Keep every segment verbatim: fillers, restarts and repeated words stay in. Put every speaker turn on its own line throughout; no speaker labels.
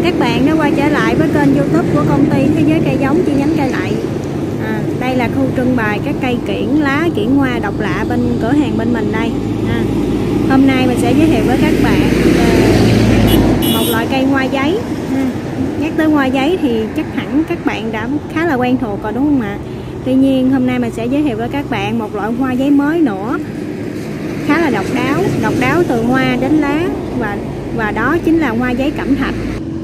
các bạn đã quay trở lại với kênh YouTube của công ty Thế Giới Cây Giống chi nhánh Cây Lậy. À, đây là khu trưng bày các cây kiểng, lá, kiểng hoa độc lạ bên cửa hàng bên mình đây. À, hôm nay mình sẽ giới thiệu với các bạn về một loại cây hoa giấy. À, nhắc tới hoa giấy thì chắc hẳn các bạn đã khá là quen thuộc rồi đúng không ạ? Tuy nhiên hôm nay mình sẽ giới thiệu với các bạn một loại hoa giấy mới nữa, khá là độc đáo, độc đáo từ hoa đến lá, và và đó chính là hoa giấy cẩm thạch.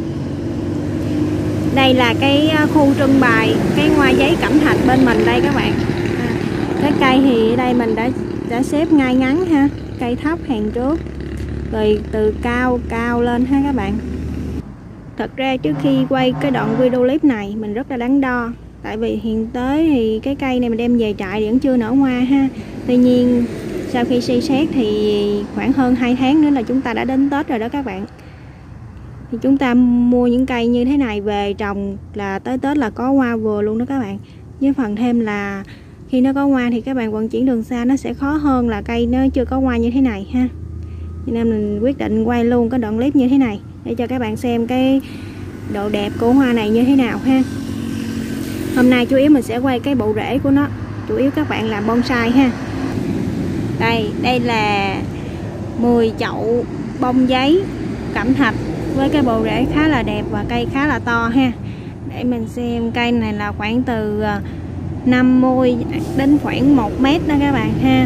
Đây là cái khu trưng bày cái hoa giấy cẩm thạch bên mình đây các bạn. À, cái cây thì ở đây mình đã đã xếp ngay ngắn ha, cây thấp hàng trước, rồi từ cao cao lên ha các bạn. Thật ra trước khi quay cái đoạn video clip này mình rất là đắn đo, tại vì hiện tới thì cái cây này mình đem về trại thì vẫn chưa nở hoa ha. Tuy nhiên sau khi suy xét thì khoảng hơn hai tháng nữa là chúng ta đã đến Tết rồi đó các bạn. Thì chúng ta mua những cây như thế này về trồng là tới Tết là có hoa vừa luôn đó các bạn. Với phần thêm là khi nó có hoa thì các bạn vận chuyển đường xa nó sẽ khó hơn là cây nó chưa có hoa như thế này ha. Cho nên mình quyết định quay luôn cái đoạn clip như thế này để cho các bạn xem cái độ đẹp của hoa này như thế nào ha. Hôm nay chủ yếu mình sẽ quay cái bộ rễ của nó, chủ yếu các bạn làm bonsai ha. Đây, đây là mười chậu bông giấy cẩm thạch với cái bộ rễ khá là đẹp và cây khá là to ha. Để mình xem, cây này là khoảng từ năm mươi đến khoảng một mét đó các bạn ha.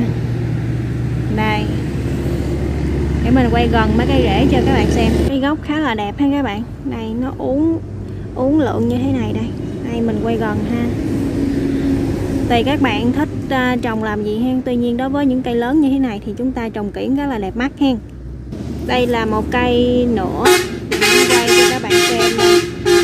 Đây, để mình quay gần mấy cây rễ cho các bạn xem. Cái gốc khá là đẹp ha các bạn. Đây, nó uốn uốn lượn như thế này đây. Đây mình quay gần ha. Tùy các bạn thích uh, trồng làm gì hen. Tuy nhiên đối với những cây lớn như thế này thì chúng ta trồng kiểng rất là đẹp mắt hen. Đây là một cây nữa, quay cho các bạn xem đây.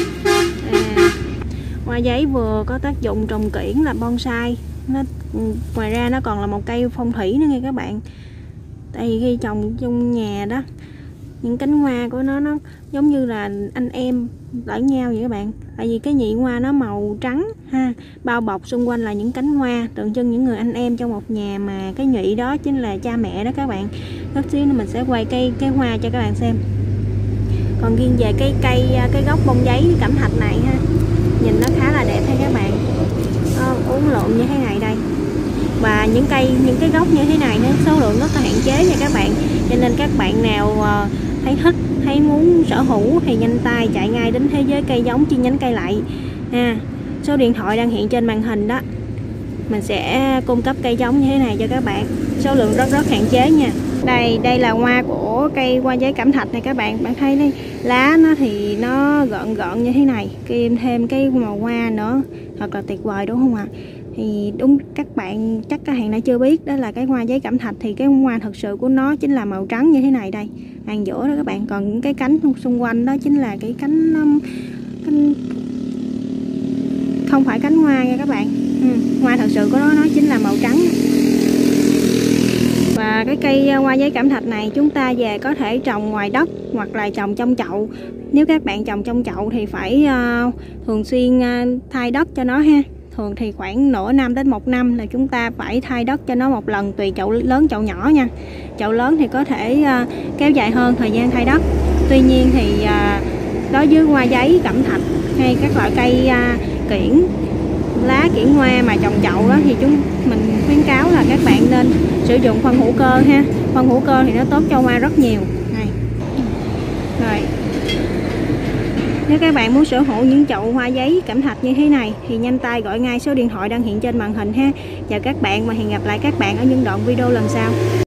À, hoa giấy vừa có tác dụng trồng kiểng là bonsai, nó ngoài ra nó còn là một cây phong thủy nữa nghe các bạn. Tại vì khi trồng trong nhà đó, những cánh hoa của nó nó giống như là anh em lẫn nhau vậy các bạn. Tại vì cái nhị hoa nó màu trắng ha, bao bọc xung quanh là những cánh hoa tượng trưng những người anh em trong một nhà, mà cái nhị đó chính là cha mẹ đó các bạn. Chút xíu nữa mình sẽ quay cây cái hoa cho các bạn xem. Còn riêng về cái cây cái gốc bông giấy cẩm thạch này ha, nhìn nó khá là đẹp ha các bạn. Nó uốn lượn như thế này đây. Và những cây những cái gốc như thế này nó số lượng rất là hạn chế nha các bạn. Cho nên các bạn nào thấy thích, thấy muốn sở hữu thì nhanh tay chạy ngay đến Thế Giới Cây Giống chi nhánh Cây Lậy ha. Số điện thoại đang hiện trên màn hình đó. Mình sẽ cung cấp cây giống như thế này cho các bạn. Số lượng rất rất hạn chế nha. Đây, đây là hoa của cây hoa giấy cẩm thạch này các bạn. Bạn thấy đây, lá nó thì nó gợn gợn như thế này, kèm thêm cái màu hoa nữa, thật là tuyệt vời đúng không ạ? Thì đúng, các bạn chắc các bạn đã chưa biết đó là cái hoa giấy cẩm thạch thì cái hoa thật sự của nó chính là màu trắng như thế này đây, hàng giữa đó các bạn. Còn những cái cánh xung quanh đó chính là cái cánh, cánh không phải cánh hoa nha các bạn. Ừ, hoa thật sự của nó nó chính là màu trắng. Và cái cây hoa giấy cẩm thạch này chúng ta về có thể trồng ngoài đất hoặc là trồng trong chậu. Nếu các bạn trồng trong chậu thì phải uh, thường xuyên uh, thay đất cho nó ha. Thường thì khoảng nửa năm đến một năm là chúng ta phải thay đất cho nó một lần, tùy chậu lớn chậu nhỏ nha. Chậu lớn thì có thể uh, kéo dài hơn thời gian thay đất. Tuy nhiên thì uh, đối với hoa giấy cẩm thạch hay các loại cây uh, kiểng, lá, kiểng hoa mà trồng chậu đó thì chúng mình khuyến cáo là các bạn nên sử dụng phân hữu cơ ha. Phân hữu cơ thì nó tốt cho hoa rất nhiều này. Rồi, nếu các bạn muốn sở hữu những chậu hoa giấy cẩm thạch như thế này thì nhanh tay gọi ngay số điện thoại đang hiện trên màn hình ha. Chào các bạn và hẹn gặp lại các bạn ở những đoạn video lần sau.